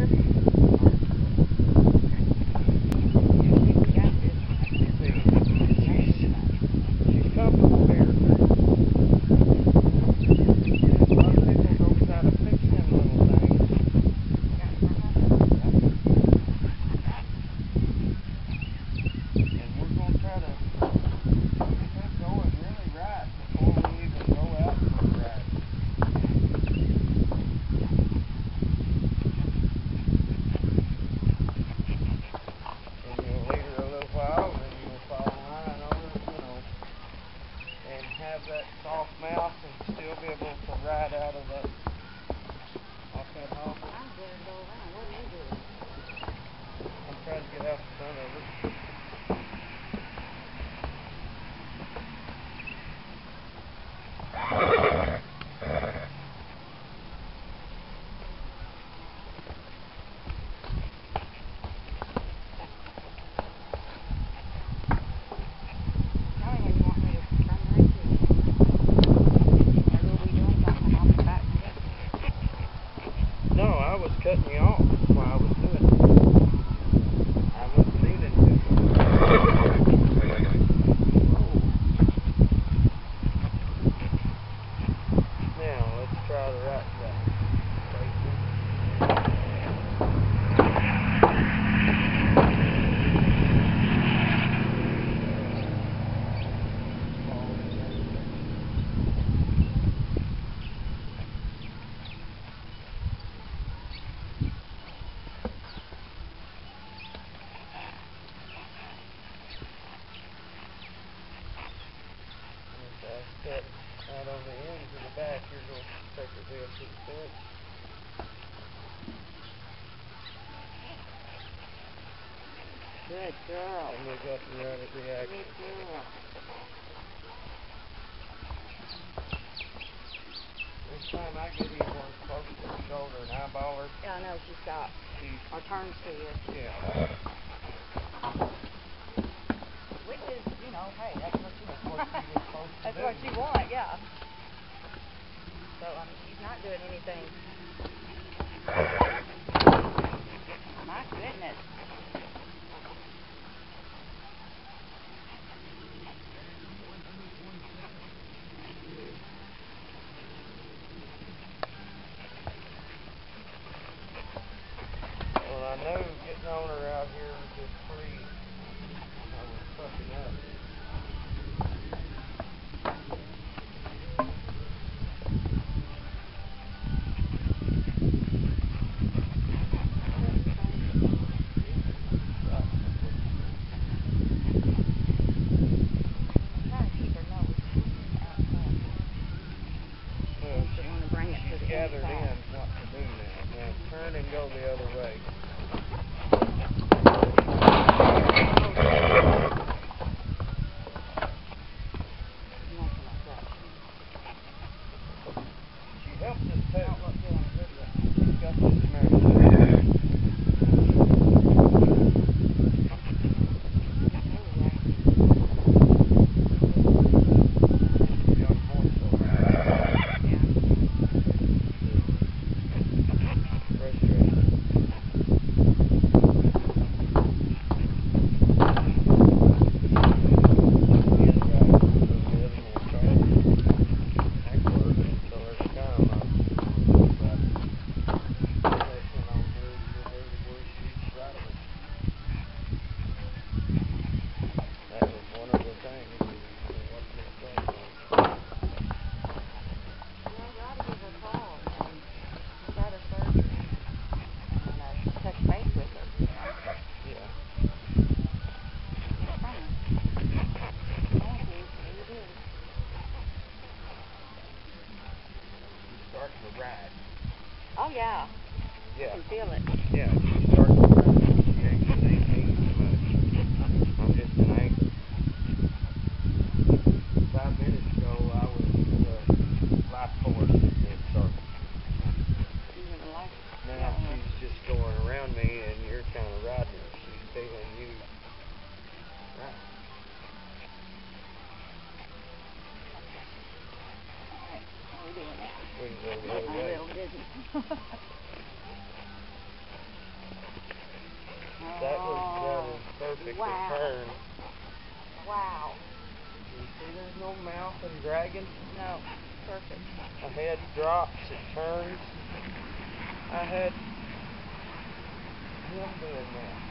She's comfortable here. A lot of people don't try to fix them little things. And we're going to try to get that going really right before we even go out for a ride. And you'll leave her a little while, and then you'll fall in line over, and have that soft mouth and still be able to ride out of that off that hole. I'm going to go around. What are you doing? I'm trying to get out the front of it. Tell me when you want me to turn the radio. Or will we doing something on the back? No, I was cutting you off while I was doing it. I wasn't meaning to. Now, let's try the right side. Cut out on the ends of the back, you're going to take the wheel to the front. Good girl. And we got to run at the action. Good girl. This time I get anyone close to the shoulder and eyeball her. Yeah, I know she stops. Or turns to you. Yeah. Which is, hey, that's what you That's what she was supposed to That's do. what you want, yeah. So, she's not doing anything. My goodness. Well, I know getting on her out here was just free. I was fucking up. She's gathered in what to do now. Now turn and go the other way. She helps us too. She's got this mare. Ride. Oh, yeah. Yeah. I can feel it. Yeah, she's starting to ride. She ain't me much. I'm just an anchor. 5 minutes ago, I was life force and started. Now she's just going around me, and you're kind of riding her. She's feeling you. Right. How are we doing that? We can go the other way. I will, didn't. perfect Wow. turn. Wow. You see there's no mouth and dragging? No. Perfect. My head drops, it turns. I had him doing that.